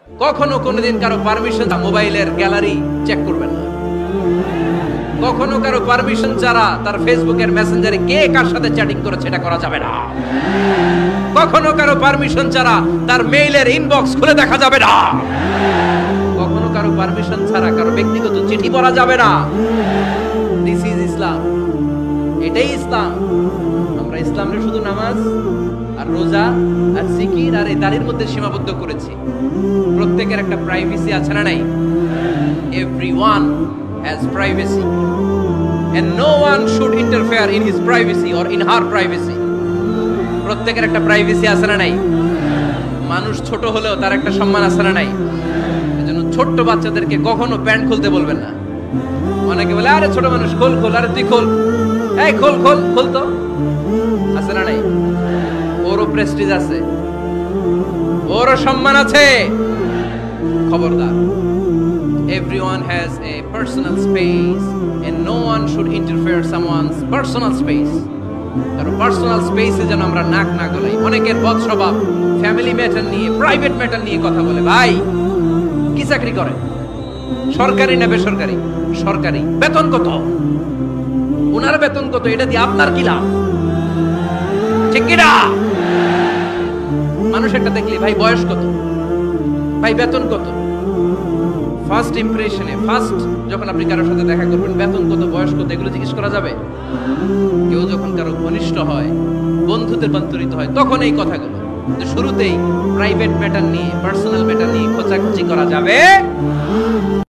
কখনো কোনোদিন কারো পারমিশন মোবাইলের গ্যালারি চেক করবেন না। কখনো কারো পারমিশন ছাড়া তার ফেসবুকের মেসেঞ্জারে কে কার সাথে চ্যাটিং করেছে এটা করা যাবে না। কখনো কারো পারমিশন ছাড়া তার মেইলের ইনবক্স খুলে দেখা যাবে না। কখনো কারো পারমিশন ছাড়া কারো ব্যক্তিগত চিঠি পড়া যাবে না। দিস ইজ ইসলাম, এটাই ইসলাম। আমরা ইসলামে শুধু নামাজ আর রোজা আর জিকির আর এই দাড়ির মধ্যে সীমাবদ্ধ করেছি। প্রত্যেকের একটা প্রাইভেসি আছে না নাই? Everyone has privacy and no one should interfere in his privacy or in her privacy. প্রত্যেকের একটা প্রাইভেসি আছে না নাই? মানুষ ছোট হলেও তার একটা সম্মান আছে না নাই? এজন্য ছোট্ট বাচ্চাদেরকে কখনো প্যান্ট খুলতে বলবেন না। অনেকে বলে আরে ছোট মানুষ খোল খোল, আরে তুই খোল, এই খোল খোল খোল, তো আছে না নাই? ওরও প্রেস্টিজ আছে, ওরও সম্মান আছে। খবরদার, everyone has a personal space and no one should interfere someone's personal space. কারণ পার্সোনাল স্পেসে যেন আমরা নাক না গলাই। অনেকের বদ স্বভাব ফ্যামিলি ম্যাটার নিয়ে, প্রাইভেট ম্যাটার নিয়ে কথা বলে। ভাই কি চাকরি করে? সরকারি না বেসরকারি? সরকারি। বেতন কত? ওনার বেতন কত? এটা দিয়ে আপনার কি লাভ? ঠিক কি না? মানুষ একটা দেখলে ভাই বয়স কত, ভাই বেতন কত, ফার্স্ট ইমপ্রেশনে, ফার্স্ট যখন আপনি কারোর সাথে দেখা করবেন বেতন কত, বয়স কত, এগুলো জিজ্ঞেস করা যাবে? কেউ যখন কারো ঘনিষ্ঠ হয়, বন্ধুতে রূপান্তরিত হয়, তখন এই কথাগুলো। কিন্তু শুরুতেই প্রাইভেট ম্যাটার নিয়ে, পার্সোনাল ম্যাটার নিয়ে খোঁচাখুচি করা যাবে